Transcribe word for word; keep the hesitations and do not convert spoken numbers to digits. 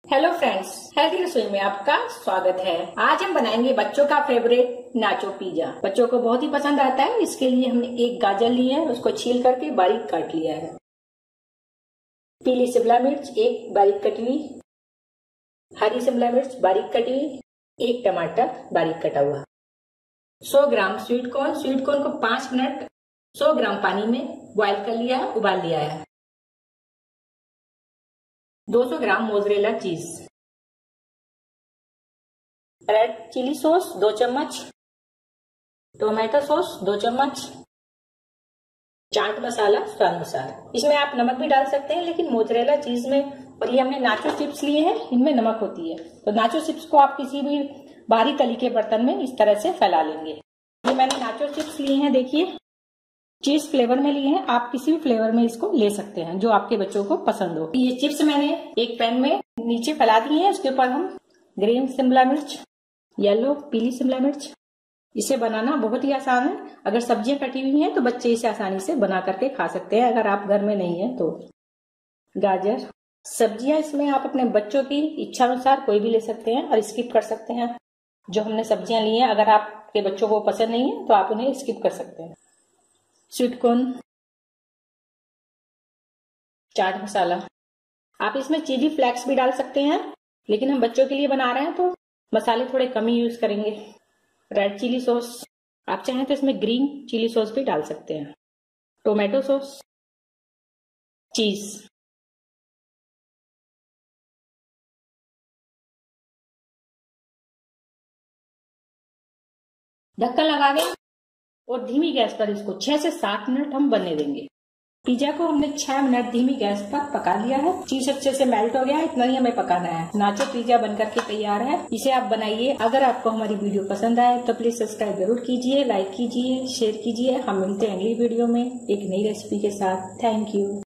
Hello friends, healthy रसोई में आपका स्वागत है। आज हम बनाएंगे बच्चों का फेवरेट नाचो पिज्जा। बच्चों को बहुत ही पसंद आता है। इसके लिए हमने एक गाजर ली है, उसको छील करके बारीक काट लिया है। पीली शिमला मिर्च एक बारीक कटी हुई, हरी शिमला मिर्च बारीक कटी हुई, एक टमाटर बारीक कटा हुआ, सौ gram sweet corn. Sweet corn को पांच मिनट सौ ग्राम पानी में बॉयल कर लिया है, उबाल लिया है। दो सौ gram mozzarella cheese, red chilli sauce दो चम्मच, टोमेटो सॉस दो चम्मच, चाट मसाला स्वाद अनुसार। इसमें आप नमक भी डाल सकते हैं, लेकिन मोज़रेला चीज में और ये हमने नाचो चिप्स लिए हैं, इनमें नमक होती है। तो नाचो चिप्स को आप किसी भी बाहरी तली के बर्तन में इस तरह से फैला लेंगे। ये मैंने नाचो चिप्स लिए हैं, देखिए चीज फ्लेवर में लिए हैं। आप किसी भी फ्लेवर में इसको ले सकते हैं जो आपके बच्चों को पसंद हो। ये चिप्स मैंने एक पैन में नीचे फैला दिए हैं। उसके ऊपर हम ग्रीन शिमला मिर्च, येलो पीली शिमला मिर्च, इसे बनाना बहुत ही आसान है। अगर सब्जियां कटी हुई हैं तो बच्चे इसे आसानी से बना करके खा सकते हैं, अगर आप घर में नहीं है तो। गाजर, सब्जियां इसमें आप अपने बच्चों की इच्छा अनुसार कोई भी ले सकते हैं और स्किप कर सकते हैं। जो हमने सब्जियां ली हैं, अगर आपके बच्चों को पसंद नहीं है तो आप उन्हें स्किप कर सकते हैं। स्वीट कॉर्न, चाट मसाला, आप इसमें चिली फ्लेक्स भी डाल सकते हैं, लेकिन हम बच्चों के लिए बना रहे हैं तो मसाले थोड़े कम ही यूज करेंगे। रेड चिली सॉस, आप चाहें तो इसमें ग्रीन चिली सॉस भी डाल सकते हैं। टोमेटो सॉस, चीज, ढक्कन लगा के और धीमी गैस पर इसको छह से सात मिनट हम बनने देंगे। पिज्जा को हमने छह मिनट धीमी गैस पर पका लिया है। चीज अच्छे से मेल्ट हो गया है, इतना ही हमें पकाना है। नाचो पिज्जा बनकर के तैयार है, इसे आप बनाइए। अगर आपको हमारी वीडियो पसंद आए तो प्लीज सब्सक्राइब जरूर कीजिए, लाइक कीजिए, शेयर कीजिए। हम मिलते हैं अगली वीडियो में एक नई रेसिपी के साथ। Thank you.